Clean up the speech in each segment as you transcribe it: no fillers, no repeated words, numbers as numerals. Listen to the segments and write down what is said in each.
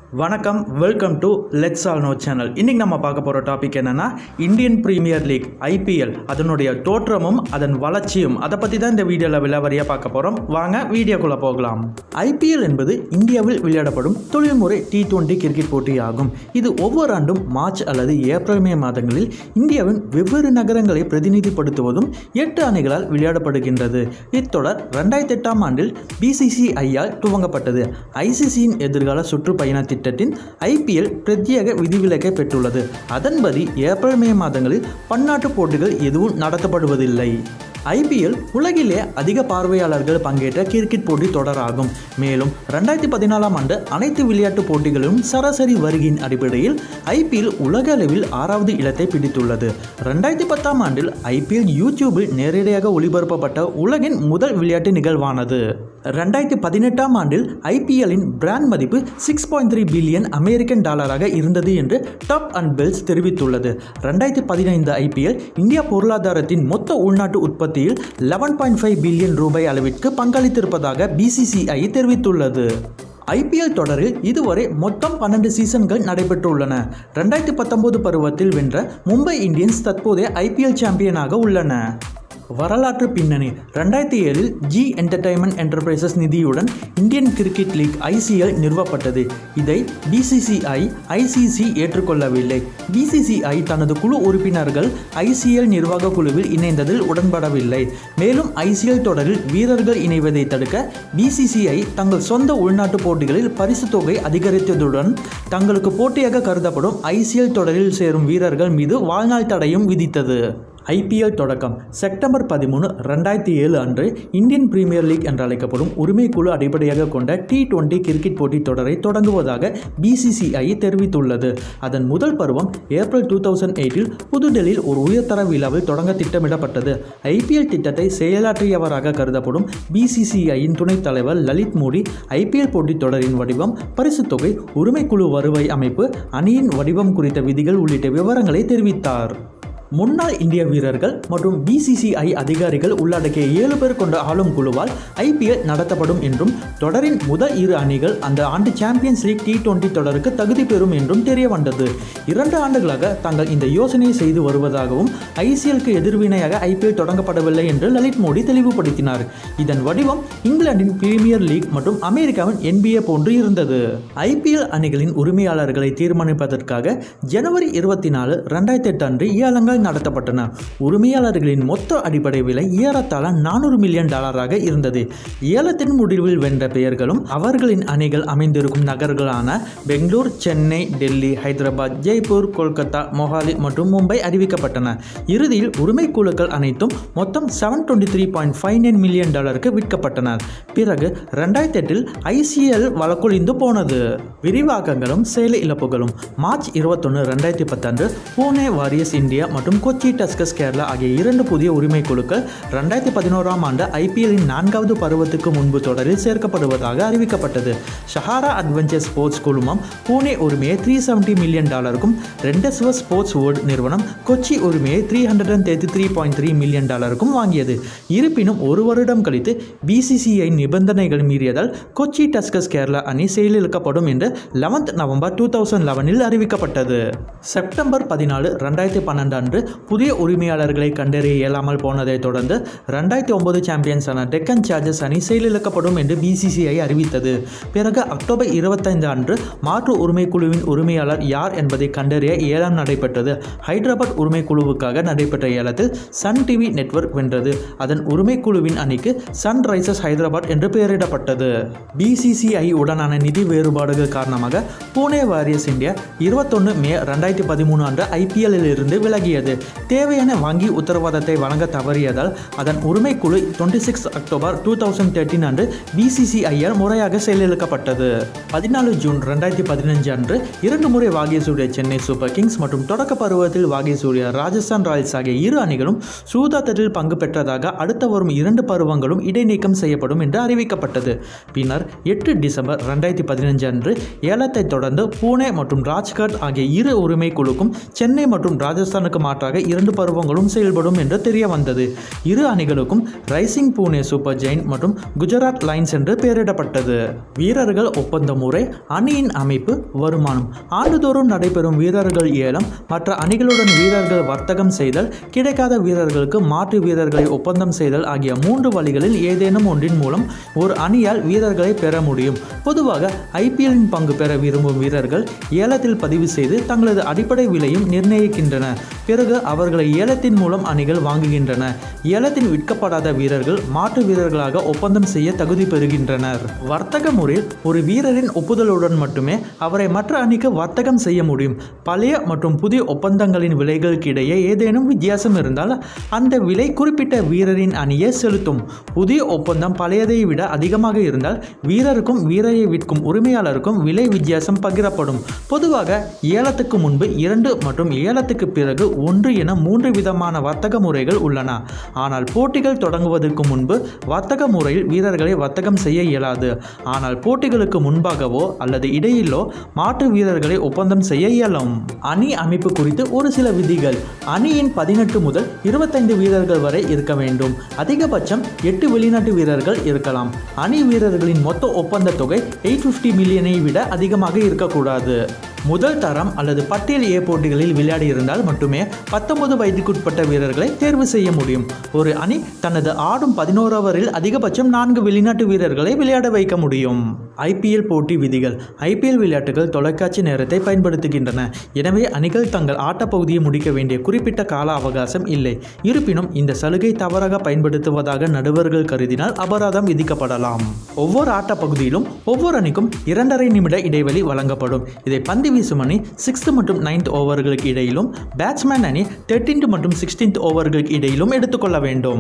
வணக்கம், welcome to let's all know channel. இன்றைக்கி நம்ம பார்க்க போகிற டாபிக் என்னென்னா இந்தியன் பிரீமியர் லீக் ஐபிஎல் அதனுடைய தோற்றமும் அதன் வளர்ச்சியும் அதை பற்றி தான் இந்த வீடியோவில் விலாவரியாக பார்க்க போகிறோம். வாங்க வீடியோக்குள்ளே போகலாம். ஐபிஎல் என்பது இந்தியாவில் விளையாடப்படும் தொழில்முறை T20 கிரிக்கெட் போட்டியாகும். இது ஒவ்வொரு ஆண்டும் மார்ச் அல்லது ஏப்ரல் மே மாதங்களில் இந்தியாவின் வெவ்வேறு நகரங்களை பிரதிநிதிப்படுத்துவதும் 8 அணிகளால் விளையாடப்படுகின்றது. இத்தொடர் 2008ஆம் ஆண்டில் BCCIயால் துவங்கப்பட்டது. ICCயின் எதிர்கால சுற்றுப்பயண திட்டத்தின் ஐபிஎல் பிரத்யேக விதிவிலக்கை பெற்றுள்ளது. அதன்படி ஏப்ரல் மே மாதங்களில் பன்னாட்டு போட்டிகள் எதுவும் நடத்தப்படுவதில்லை. ஐபிஎல் உலகிலே அதிக பார்வையாளர்கள் பங்கேற்ற கிரிக்கெட் போட்டி தொடராகும். மேலும் 2014ஆம் ஆண்டு அனைத்து விளையாட்டு போட்டிகளிலும் சராசரி வருகையின் அடிப்படையில் ஐபிஎல் உலக அளவில் 6வது இடத்தை பிடித்துள்ளது. 2010ஆம் ஆண்டில் ஐபிஎல் யூடியூபில் நேரடியாக ஒளிபரப்பப்பட்ட உலகின் முதல் விளையாட்டு நிகழ்வானது. 2018ஆம் ஆண்டில் ஐபிஎல்லின் பிராண்ட் மதிப்பு 6.3 பில்லியன் அமெரிக்கன் டாலராக இருந்தது என்று டாப் அண்ட் பெல்ஸ் தெரிவித்துள்ளது. 2015 ஐபிஎல் இந்தியா பொருளாதாரத்தின் மொத்த உள்நாட்டு உற்பத்தியில் 11.5 பில்லியன் ரூபாய் அளவிற்கு பங்களித்திருப்பதாக BCCI தெரிவித்துள்ளது. ஐபிஎல் தொடரில் இதுவரை மொத்தம் 12 சீசன்கள் நடைபெற்றுள்ளன. 2019 பருவத்தில் வென்ற மும்பை இந்தியன்ஸ் தற்போதைய ஐபிஎல் சாம்பியனாக உள்ளன. வரலாற்று பின்னணி: 2007இல் ஜி என்டர்டைன்மெண்ட் என்டர்பிரைசஸ் நிதியுடன் இந்தியன் கிரிக்கெட் லீக் ICL நிறுவப்பட்டது. இதை BCCI, ICC ஏற்றுக்கொள்ளவில்லை. BCCI தனது குழு உறுப்பினர்கள் ICL நிர்வாக குழுவில் இணைந்ததில் உடன்படவில்லை. மேலும் ICL தொடரில் வீரர்கள் இணைவதை தடுக்க BCCI தங்கள் சொந்த உள்நாட்டு போட்டிகளில் பரிசு தொகை அதிகரித்ததுடன் தங்களுக்கு போட்டியாக கருதப்படும் ICL தொடரில் சேரும் வீரர்கள் மீது வாழ்நாள் தடையும் விதித்தது. ஐபிஎல் தொடக்கம் செப்டம்பர் 13, 2007 அன்று இந்தியன் பிரீமியர் லீக் என்று அழைக்கப்படும் உரிமைக்குழு அடிப்படையாக கொண்ட T20 கிரிக்கெட் போட்டி தொடரை தொடங்குவதாக BCCI தெரிவித்துள்ளது. அதன் முதல் பருவம் ஏப்ரல் 2008இல் புதுடெல்லியில் ஒரு உயர்தர விழாவில் தொடங்க திட்டமிடப்பட்டது. ஐபிஎல் திட்டத்தை செயலாற்றியவராக கருதப்படும் BCCIயின் துணைத் தலைவர் லலித் மோடி ஐபிஎல் போட்டி தொடரின் வடிவம், பரிசு தொகை, உரிமைக்குழு வருவாய் அமைப்பு, அணியின் வடிவம் குறித்த விதிகள் உள்ளிட்ட விவரங்களை தெரிவித்தார். முன்னாள் இந்திய வீரர்கள் மற்றும் BCCI அதிகாரிகள் உள்ளடக்கிய 7 பேர் கொண்ட ஆளும் குழுவால் ஐபிஎல் நடத்தப்படும் என்றும் தொடரின் முதல் 2 அணிகள் அந்த ஆண்டு சாம்பியன்ஸ் லீக் T20 தொடருக்கு தகுதி பெறும் என்றும் தெரிய வந்தது. 2 ஆண்டுகளாக தாங்கள் இந்த யோசனையை செய்து வருவதாகவும் ICLக்கு எதிர்வினையாக ஐபிஎல் தொடங்கப்படவில்லை என்று லலித் மோடி தெளிவுபடுத்தினார். இதன் வடிவம் இங்கிலாந்தின் பிரீமியர் லீக் மற்றும் அமெரிக்காவின் NBA போன்று இருந்தது. ஐபிஎல் அணிகளின் உரிமையாளர்களை தீர்மானிப்பதற்காக ஜனவரி 24, 2008 அன்று ஏலங்கள் நடத்தப்பட்டன. உரிமையாளர்களின் மொத்த அடிப்படை விலை ஏறத்தாழ $400 மில்லியன் இருந்தது. ஏலத்தின் முடிவில் வென்ற பெயர்களும் அவர்களின் அணிகள் அமைந்திருக்கும் நகர்களான பெங்களூர், சென்னை, டெல்லி, ஹைதராபாத், ஜெய்ப்பூர், கொல்கத்தா, மொஹாலி மற்றும் மும்பை அறிவிக்கப்பட்டன. இறுதியில் உரிமை குழுக்கள் அனைத்தும் மொத்தம் $723.59 மில்லியன் விற்கப்பட்டன. பிறகு 2008இல் ICL வழக்கொழிந்து போனது. விரிவாக்கங்களும் செயல் இழப்புகளும்: மார்ச் 21, 2010 அன்று புனே வாரியர்ஸ் இந்தியா மற்றும் கொச்சி டஸ்கர்ஸ் கேரளா ஆகிய 2 புதிய உரிமை குழுக்கள் 2011ஆம் ஆண்டு ஐபிஎல்லின் 4வது பருவத்துக்கு முன்பு தொடரில் சேர்க்கப்படுவதாக அறிவிக்கப்பட்டது. ஷஹாரா அட்வென்ச்சர் ஸ்போர்ட்ஸ் குழுமம் புனே உரிமையை $370 மில்லியன் ரெண்டஸ்வர் ஸ்போர்ட்ஸ் வேர்ல்ட் நிறுவனம் கொச்சி உரிமையை $333.3 மில்லியன் வாங்கியது. இருப்பினும் ஒரு வருடம் கழித்து BCCI நிபந்தனைகள் மீறியதால் கொச்சி டஸ்கர்ஸ் கேரளா அணி செயலிழக்கப்படும் என்று 11 நவம்பர் 2011இல் அறிவிக்கப்பட்டது. செப்டம்பர் 14, 2012 அன்று புதிய உரிமையாளர்களை கண்டறிய இயலாமல் போனதை தொடர்ந்து 2009 சாம்பியன்ஸான டெக்கன் சார்ஜர்ஸ் அணி செயலிழக்கப்படும் என்று BCCI அறிவித்தது. பிறகு அக்டோபர் 25 அன்று மாற்று உரிமைக்குழுவின் உரிமையாளர் யார் என்பதை கண்டறிய ஏலம் நடைபெற்றது. ஹைதராபாத் உரிமைக்குழுவுக்காக நடைபெற்ற ஏலத்தில் சன் டிவி நெட்வொர்க் வென்றது. அதன் உரிமைக்குழுவின் அணிக்கு சன்ரைசர்ஸ் ஹைதராபாத் என்று பெயரிடப்பட்டது. BCCI உடனான நிதி வேறுபாடுகள் காரணமாக புனே வாரியர்ஸ் இந்தியா 21 மே 2013 அன்று ஐபிஎல்லில் இருந்து விலகியது. தேவையான வங்கி உத்தரவாதத்தை வழங்க தவறியதால் அதன் உரிமைக்குழு 26 அக்டோபர் 2013 அன்று BCCIயால் முறையாக செயலிழக்கப்பட்டது. 14 ஜூன் 2015 அன்று 2 முறை வாகேசூரிய சென்னை சூப்பர் கிங்ஸ் மற்றும் தொடக்க பருவத்தில் வாகேசூரிய ராஜஸ்தான் ராயல்ஸ் ஆகிய 2 அணிகளும் சூதாட்டத்தில் பங்கு பெற்றதாக அடுத்த வரும் 2 பருவங்களும் இடைநீக்கம் செய்யப்படும் என்று அறிவிக்கப்பட்டது. பின்னர் 8 டிசம்பர் 2015 அன்று ஏலத்தை தொடர்ந்து புனே மற்றும் ராஜ்காட் ஆகிய 2 உரிமை குழுக்கும் சென்னை மற்றும் ராஜஸ்தானுக்கு மாற்ற மாற்றாக 2 பருவங்களும் செயல்படும் என்று தெரிய வந்தது. இரு அணிகளுக்கும் ரைசிங் பூனே சூப்பர் ஜெயிண்ட் மற்றும் குஜராத் லைன்ஸ் என்று பெயரிடப்பட்டது. வீரர்கள் ஒப்பந்த முறை, அணியின் அமைப்பு, வருமானம். ஆண்டுதோறும் நடைபெறும் வீரர்கள் ஏலம், மற்ற அணிகளுடன் வீரர்கள் வர்த்தகம் செய்தல், கிடைக்காத வீரர்களுக்கு மாற்று வீரர்களை ஒப்பந்தம் செய்தல் ஆகிய 3 வழிகளில் ஏதேனும் ஒன்றின் மூலம் ஒரு அணியால் வீரர்களை பெற முடியும். பொதுவாக ஐபிஎல்லின் பங்கு பெற விரும்பும் வீரர்கள் ஏலத்தில் பதிவு செய்து தங்களது அடிப்படை விலையும் நிர்ணயிக்கின்றன. பிறகு அவர்களை ஏலத்தின் மூலம் அணிகள் வாங்குகின்றன. ஏலத்தில் விற்கப்படாத வீரர்கள் மாற்று வீரர்களாக ஒப்பந்தம் செய்ய தகுதி பெறுகின்றனர். வர்த்தக முறையில் ஒரு வீரரின் ஒப்புதலுடன் மட்டுமே அவரை மற்ற அணிக்கு வர்த்தகம் செய்ய முடியும். பழைய மற்றும் புதிய ஒப்பந்தங்களின் விலைகளுக்கு இடையே ஏதேனும் வித்தியாசம் இருந்தால் அந்த விலை குறிப்பிட்ட வீரரின் அணியே செலுத்தும். புதிய ஒப்பந்தம் பழையதை விட அதிகமாக இருந்தால் வீரருக்கும் வீரரை விற்கும் உரிமையாளருக்கும் விலை வித்தியாசம் பகிரப்படும். பொதுவாக ஏலத்துக்கு முன்பு 2 மற்றும் ஏலத்துக்கு பிறகு 1 என 3 விதமான வர்த்தக முறைகள் உள்ளன. ஆனால் போட்டிகள் தொடங்குவதற்கு முன்பு வர்த்தக முறையில் வீரர்களை வர்த்தகம் செய்ய இயலாது. ஆனால் போட்டிகளுக்கு முன்பாகவோ அல்லது இடையிலோ மாற்று வீரர்களை ஒப்பந்தம் செய்ய இயலும். அணி அமைப்பு குறித்து ஒரு சில விதிகள். அணியின் 18 முதல் 25 வீரர்கள் வரை இருக்க வேண்டும். அதிகபட்சம் 8 வெளிநாட்டு வீரர்கள் இருக்கலாம். அணி வீரர்களின் மொத்த ஒப்பந்த தொகை 850 மில்லியனை விட அதிகமாக இருக்கக்கூடாது. முதல் தரம் அல்லது பட்டியல் ஏ போட்டிகளில் விளையாடி இருந்தால் மட்டுமே 19 வயதுக்குட்பட்ட வீரர்களை தேர்வு செய்ய முடியும். ஒரு அணி தனது ஆடும் 11 ஓவரில் அதிகபட்சம் 4 வெளிநாட்டு வீரர்களை விளையாட வைக்க முடியும். ஐபிஎல் போட்டி விதிகள். ஐபிஎல் விளையாட்டுகள் தொலைக்காட்சி நேரத்தை பயன்படுத்துகின்றன. எனவே அணிகள் தங்கள் ஆட்டப்பகுதியை முடிக்க வேண்டிய குறிப்பிட்ட கால அவகாசம் இல்லை. இருப்பினும் இந்த சலுகை தவறாக பயன்படுத்துவதாக நடுவர்கள் கருதினால் அபராதம் விதிக்கப்படலாம். ஒவ்வொரு ஆட்டப்பகுதியிலும் ஒவ்வொரு அணிக்கும் 2.5 நிமிட இடைவெளி வழங்கப்படும். இதை பந்து வீசும் அணி 6th மற்றும் 9th ஓவர்களுக்கு இடையிலும், பேட்ஸ்மேன் அணி 13th மற்றும் 16th ஓவர்களுக்கு இடையிலும் எடுத்துக்கொள்ள வேண்டும்.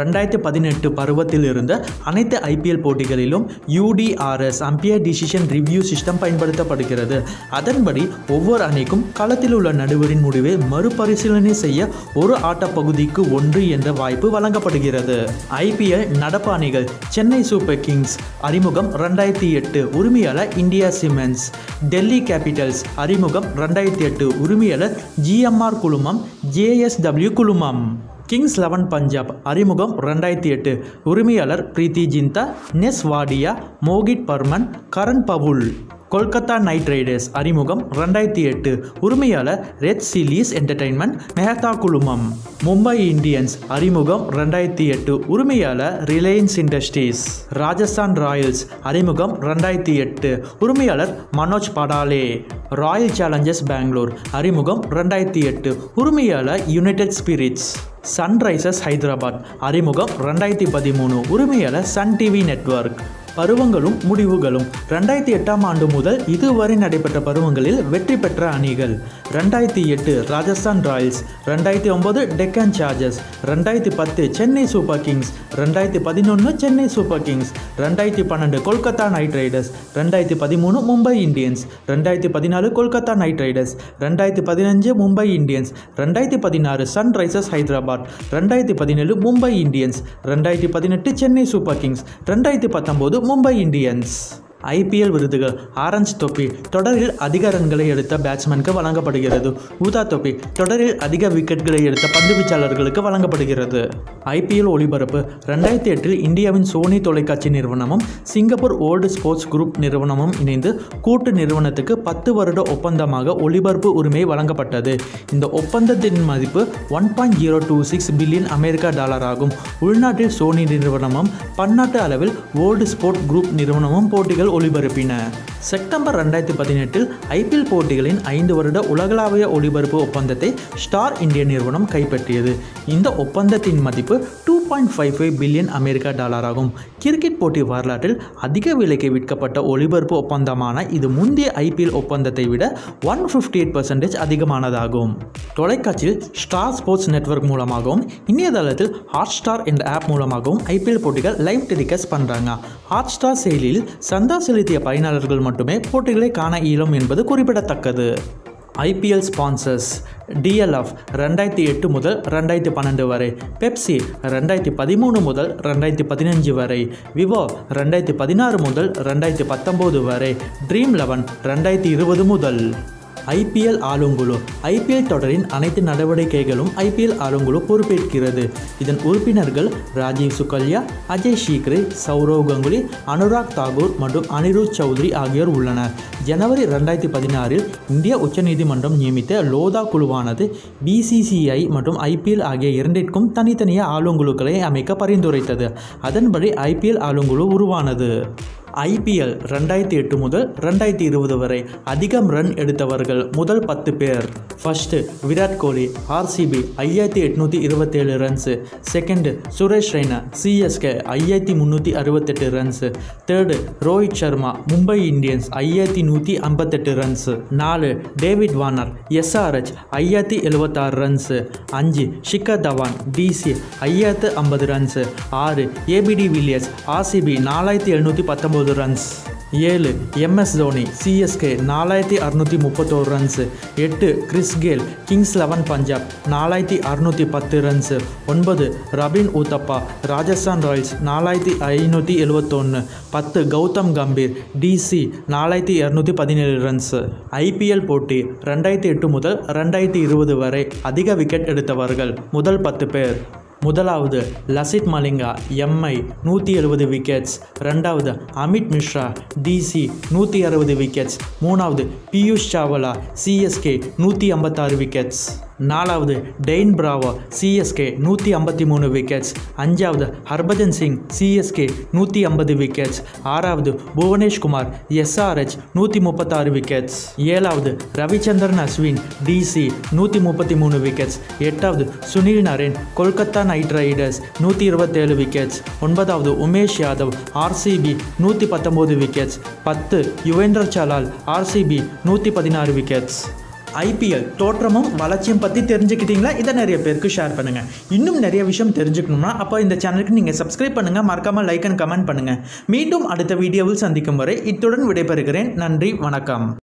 2018 பருவத்தில் இருந்த அனைத்து ஐபிஎல் போட்டிகளிலும் UDRS umpire decision review system பயன்படுத்தப்படுகிறது. அதன்படி ஒவ்வொரு அணிக்கும் களத்தில் உள்ள நடுவரின் முடிவை மறுபரிசீலனை செய்ய ஒரு ஆட்டப்பகுதிக்கு 1 என்ற வாய்ப்பு வழங்கப்படுகிறது. ஐபிஎல் நடப்பு அணிகள். சென்னை சூப்பர் கிங்ஸ் அறிமுகம் 2008, உரிமையாளர் இந்தியா சிமெண்ட்ஸ். டெல்லி கேபிட்டல்ஸ் அறிமுகம் 2008, உரிமையாளர் GMR குழுமம், JSW குழுமம். கிங்ஸ் 11 பஞ்சாப் அறிமுகம் 2008, உரிமையாளர் பிரீத்தி ஜிந்தா, நெஸ் வாடியா, மோகித் பர்மன், கரண் பவுல். கொல்கத்தா நைட் ரைடர்ஸ் அறிமுகம் 2008, உரிமையாளர் ரெட் சில்லிஸ் என்டர்டைன்மெண்ட், மெஹ்தா குழுமம். மும்பை இந்தியன்ஸ் அறிமுகம் 2008, உரிமையாளர் ரிலையன்ஸ் இண்டஸ்ட்ரீஸ். ராஜஸ்தான் ராயல்ஸ் அறிமுகம் 2008, உரிமையாளர் மனோஜ் படாலே. ராயல் சேலஞ்சர்ஸ் பெங்களூர் அறிமுகம் 2008, உரிமையாளர் யுனைடெட் ஸ்பிரிட்ஸ். சன்ரைசர்ஸ் ஹைதராபாத் அறிமுகம் 2013, உரிமையாளர் சன் டிவி நெட்வொர்க். பருவங்களும் முடிவுகளும். 2008ஆம் ஆண்டு முதல் இதுவரை நடைபெற்ற பருவங்களில் வெற்றி பெற்ற அணிகள். 2008 Rajasthan royals, 2009 Deccan chargers, 2010 Chennai super kings, 2011 Chennai super kings, 2012 Kolkata knight riders, 2013 Mumbai Indians, 2014 Kolkata knight riders, 2015 Mumbai Indians, 2016 sunrisers Hyderabad, 2017 Mumbai Indians, 2018 Chennai super kings, 2019 Mumbai Indians. IPL விருதுகள். ஆரஞ்சு தொப்பி தொடரில் அதிக ரன்களை எடுத்த பேட்ஸ்மேனுக்கு வழங்கப்படுகிறது. ஊதா தொப்பி தொடரில் அதிக விக்கெட்களை எடுத்த பந்துவீச்சாளர்களுக்கு வழங்கப்படுகிறது. ஐபிஎல் ஒளிபரப்பு. 2008 இந்தியாவின் சோனி தொலைக்காட்சி நிறுவனமும் சிங்கப்பூர் வேர்ல்டு ஸ்போர்ட்ஸ் குரூப் நிறுவனமும் இணைந்து கூட்டு நிறுவனத்துக்கு 10 வருட ஒப்பந்தமாக ஒளிபரப்பு உரிமை வழங்கப்பட்டது. இந்த ஒப்பந்தத்தின் மதிப்பு $1.026 பில்லியன் அமெரிக்க டாலர் ஆகும். உள்நாட்டில் சோனி நிறுவனமும் பன்னாட்டு அளவில் வேர்ல்டு ஸ்போர்ட் குரூப் நிறுவனமும் போட்டிகள் ஒளிபரப்பின. செப்டம்பர் 2018 ஐபிஎல் போட்டிகளின் 5 வருட உலகளாவிய ஒளிபரப்பு ஒப்பந்தத்தை ஸ்டார் இந்தியா நிறுவனம் கைப்பற்றியது. இந்த ஒப்பந்தத்தின் மதிப்பு $2.55 பில்லியன் அமெரிக்க டாலர் ஆகும். கிரிக்கெட் போட்டி வரலாற்றில் அதிக விலைக்கு விற்கப்பட்ட ஒளிபரப்பு ஒப்பந்தமான இது முந்தைய ஐபிஎல் ஒப்பந்தத்தை விட 158% அதிகமானதாகும். தொலைக்காட்சியில் ஸ்டார் ஸ்போர்ட்ஸ் நெட்வொர்க் மூலமாகவும் இணையதளத்தில் ஹாட்ஸ்டார் என்ற ஆப் மூலமாகவும் ஐபிஎல் போட்டிகள் லைவ் டெலிகாஸ்ட் பண்ணுறாங்க. ஹாட்ஸ்டார் செயலியில் சந்தா செலுத்திய பயனாளர்கள் மட்டுமே போட்டிகளை காண இயலும் என்பது குறிப்பிடத்தக்கது. IPL sponsors. DLF 2008 முதல் 2012 வரை, பெப்சி 2013 முதல் 2015 வரை, விவோ 2016 முதல் 2019 வரை, ட்ரீம் 11 2020 முதல். ஐபிஎல் ஆளுங்குழு. ஐபிஎல் தொடரின் அனைத்து நடவடிக்கைகளும் ஐபிஎல் ஆளுங்குழு பொறுப்பேற்கிறது. இதன் உறுப்பினர்கள் ராஜீவ் சுகல்யா, அஜய் ஷீக்ரே, சௌரவ் கங்குலி, அனுராக் தாக்கூர் மற்றும் அனிருத் சௌத்ரி ஆகியோர் உள்ளனர். ஜனவரி 2016 இந்திய உச்சநீதிமன்றம் நியமித்த லோதா குழுவானது பிசிசிஐ மற்றும் ஐபிஎல் ஆகிய இரண்டிற்கும் தனித்தனியாக ஆளுங்குழுக்களை அமைக்க பரிந்துரைத்தது. அதன்படி ஐபிஎல் ஆளுங்குழு உருவானது. ஐபிஎல் 2008 முதல் 2020 வரை அதிகம் ரன் எடுத்தவர்கள் முதல் 10 பேர். First Virat Kohli RCB 5827 runs. Second Suresh Raina CSK 5368 runs. Third Rohit Sharma Mumbai Indians 5158 runs. 4 David Warner SRH 5076 runs. 5 Shikhar Dhawan DC 5050 runs. 6 ABD Villiers RCB 4719 runs. 7 MS Dhoni CSK 4631 runs. 8 Chris Gayle kings 11 Punjab 4610 runs. 9 Robin Uthappa Rajasthan royals 4571. 10 Gautam Gambhir DC 4217 runs. IPL போட்டி 2008 முதல் 2020 வரை அதிக wicket எடுத்தவர்கள் முதல் 10 பேர். முதலாவது Lasith Malinga Mi 170 wickets. ரெண்டாவது Amit Mishra DC 160 wickets. மூணாவது Piyush Chawla CSK 156 wickets. நாலாவது டெயின் பிராவோ சிஎஸ்கே 153 விக்கெட்ஸ். அஞ்சாவது ஹர்பஜன் சிங் சிஎஸ்கே 150 விக்கெட்ஸ். ஆறாவது புவனேஷ் குமார் எஸ்ஆர்ஹெச் 136 விக்கெட்ஸ். ஏழாவது ரவிச்சந்திரன் அஸ்வின் டிசி 133 விக்கெட்ஸ். எட்டாவது Sunil Narine Kolkata knight riders 127 wickets. ஒன்பதாவது Umesh Yadav RCB 119 wickets. 10 Yuvendra Chahal RCB 116 wickets. IPL தோற்றமும் வளர்ச்சியும் பற்றி தெரிஞ்சுக்கிட்டீங்களா? இதை நிறைய பேருக்கு ஷேர் பண்ணுங்கள். இன்னும் நிறைய விஷயம் தெரிஞ்சுக்கணும்னா அப்போ இந்த சேனலுக்கு நீங்கள் சப்ஸ்கிரைப் பண்ணுங்கள், மறக்காமல் லைக் அண்ட் கமெண்ட் பண்ணுங்கள். மீண்டும் அடுத்த வீடியோவில் சந்திக்கும் வரை இத்துடன் விடைபெறுகிறேன். நன்றி, வணக்கம்.